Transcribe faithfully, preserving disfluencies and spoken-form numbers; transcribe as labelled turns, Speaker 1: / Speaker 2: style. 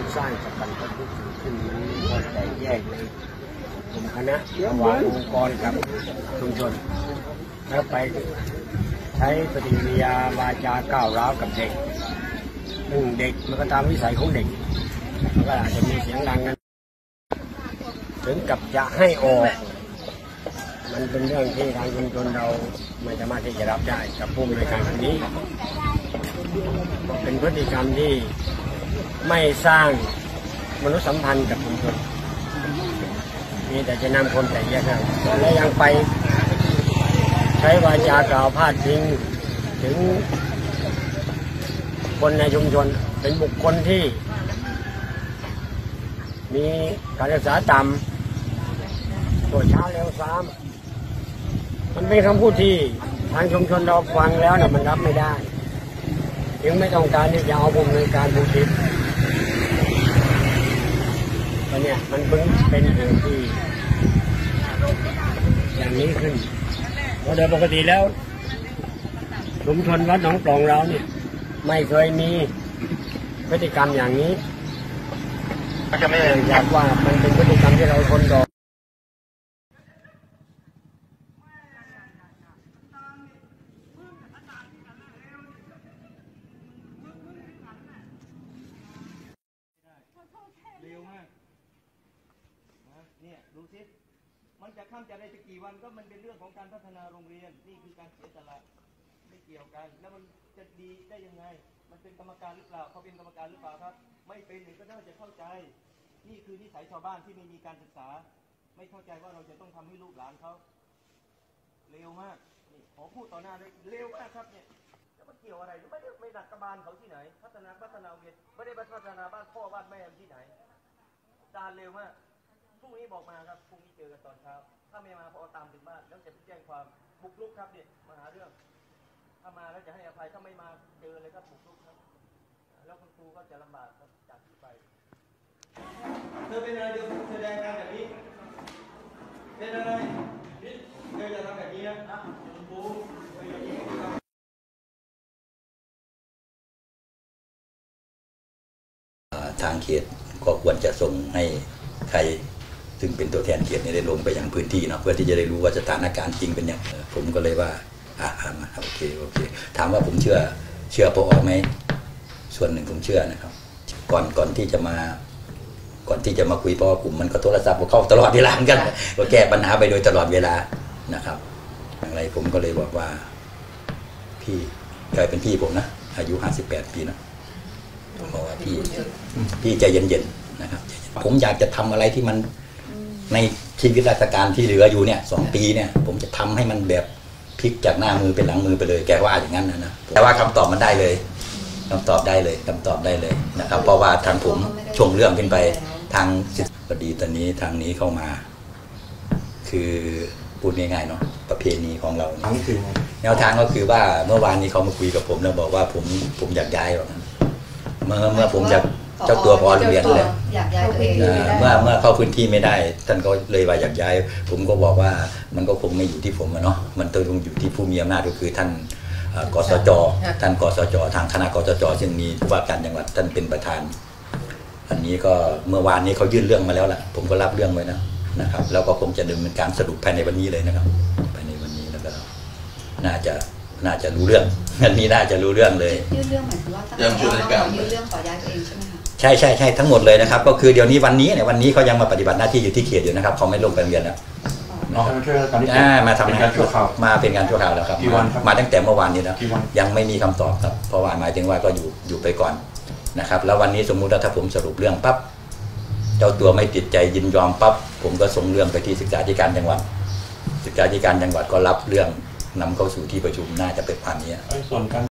Speaker 1: สร้างจากการพูดขึ้นนั้นก็แต่แยกในกลุ่มคณะระหว่างองค์กรกับชุมชนแล้วไปใช้ปฏิกิริยาวาจาก้าวร้าวกับเด็กซึ่งเด็กมันก็ตามวิสัยของเด็กก็อาจจะมีเสียงดังกันถึงกับจะให้ออกมันเป็นเรื่องที่ทางชุมชนเราไม่สามารถที่จะรับได้กับผู้ในการครั้งนี้เป็นพฤติกรรมที่ไม่สร้างมนุษยสัมพันธ์กับชุมชนมีแต่จะนำคนแต่แยกกันและยังไปใช้วาจากล่าวพาดพิงถึงคนในชุมชนเป็นบุคคลที่มีการศึกษาต่ำตัวช้าเร็วซ้ำมันเป็นคำพูดที่ทางชุมชนเราฟังแล้วนะมันรับไม่ได้ยังไม่ต้องการที่จะเอาผมในการบูชิดตอนนี้มันเพิ่งเป็นเหตุที่อย่างนี้ขึ้นเพราะโดยปกติแล้วชุมชนวัดหนองปล่องเราเนี่ยไม่เคยมีพฤติกรรมอย่างนี้ก็ไม่ได้อยากว่ามันเป็นพฤติกรรมที่เราทนรอ
Speaker 2: เร็วมากนะเนี่ยดูสิมันจะข้ามจะได้จะกี่วันก็มันเป็นเรื่องของการพัฒนาโรงเรียนนี่คือการเสียสละไม่เกี่ยวกันแล้วมันจะดีได้ยังไงมันเป็นกรรมการหรือเปล่าเขาเป็นกรรมการหรือเปล่าครับไม่เป็นก็น่าจะเข้าใจนี่คือนิสัยชาวบ้านที่ไม่มีการศึกษาไม่เข้าใจว่าเราจะต้องทำให้ลูกหลานเขาเร็วมากนี่ขอพูดต่อหน้าเลยเร็วมากครับเนี่ยแล้วมันเกี่ยวอะไรไม่ได้ไม่ดักกระบาลเขาที่ไหนพัฒนาพัฒนาโรงเรียนไม่ได้พัฒนาบ้านพ่อบ้านแม่ที่ไหนจานเร็วมากพรุ่งนี้บอกมาครับพรุ่งนี้เจอกันตอนเช้าถ้าไม่มาพอตามถึงบ้านแล้วจะไปแจ้งความบุกรุกครับเนี่ยมาหาเรื่องถ้ามาแล้วจะให้อภัยถ้าไม่มาเจอเลยครับบุกรุกครับแล้วคุณครูก็จะลำบากครับจากที่ไปเธอเป็นอะไรเดี๋ยวแสดงการแบบนี้เป็นอะไรนี่เธอจะทำแบบนี้นะคุณครู
Speaker 3: ทางเขตก็ควรจะส่งให้ใครซึ่งเป็นตัวแทนเขตได้ลงไปยังพื้นที่เนาะเพื่อที่จะได้รู้ว่าสถานการณ์จริงเป็นยังไงผมก็เลยว่าอ่าโอเคโอเคถามว่าผมเชื่อเชื่อพอไหมส่วนหนึ่งผมเชื่อนะครับก่อนก่อนที่จะมาก่อนที่จะมาคุยเพราะกลุ่มมันก็โทรศัพท์เข้าตลอดเวลากันก็แก้ปัญหาไปโดยตลอดเวลานะครับอะไรผมก็เลยบอกว่าพี่กลายเป็นพี่ผมนะอายุห้าสิบแปดปีนะบอกว่าพี่พี่ใจเย็นๆนะครับผมอยากจะทำอะไรที่มันในชีวิตราชการที่เหลืออยู่เนี่ยสองปีเนี่ยผมจะทำให้มันแบบพลิกจากหน้ามือเป็นหลังมือไปเลยแกว่าอย่างนั้นนะนะแต่ว่าคำตอบมันได้เลยคำตอบได้เลยคำตอบได้เลยนะครับเพราะว่าทางผมชงเรื่องขึ้นไปทางพอดีตอนนี้ทางนี้เข้ามาคือพูดง่ายๆเนาะประเพณีของเราแนวทางก็คือว่าเมื่อวานนี้เขามาคุยกับผมแล้วบอกว่าผมผมอยากย้ายแบบนั้นเมื่อเมื่อผมอยากเจ้าตัวพอโรงเรียนเลย
Speaker 4: อยากย้ายตัวเอง
Speaker 3: เมื่อเมื่อเข้าพื้นที่ไม่ได้ท่านก็เลยว่าอยากย้ายผมก็บอกว่ามันก็คงไม่อยู่ที่ผมเนาะมันต้องอยู่ที่ผู้มีอำนาจก็คือท่านกสจท่านกสจทางคณะกสจซึ่งมีผู้ว่าการจังหวัดท่านเป็นประธานอันนี้ก็เมื่อวานนี้เขายื่นเรื่องมาแล้วล่ะผมก็รับเรื่องไว้นะนะครับแล้วก็คงจะดำเนินการสรุปภายในวันนี้เลยนะครับภายในวันนี้แล้วก็น่าจะน่าจะรู้เรื่องอันนี้น่าจะรู้เรื่องเลย
Speaker 4: ยื่นเรื่องหมายถึงว่าตั้งแต่เรายื่นเรื่องขอย้ายตัวเองใช่ไหมคะ
Speaker 3: ใช่ใช่ใช่ทั้งหมดเลยนะครับก็คือเดี๋ยวนี้วันนี้เนี่ยวันนี้เขายังมาปฏิบัติหน้าที่อยู่ที่เขตอยู่นะครับเขาไม่ลงไปโรงเรียนแล้วมาทำงานชั่วคราวมาเป็นการชั่วคราวแล้วครับมาตั้งแต่เมื่อวานนี้แล้วยังไม่มีคำตอบครับเพราะว่าหมายถึงว่าก็อยู่อยู่ไปก่อนนะครับแล้ววันนี้สมมุติว่าถ้าผมสรุปเรื่องปั๊บเจ้าตัวไม่ติดใจยินยอมปั๊บผมก็ส่งเรื่องไปที่ศึกษาธิการจังหวัดศึกษาธิการจังหวัดก็รับเรื่องนำเข้าสู่ที่ประชุมน่าจะเป็นผ่านนี้ส่วนการ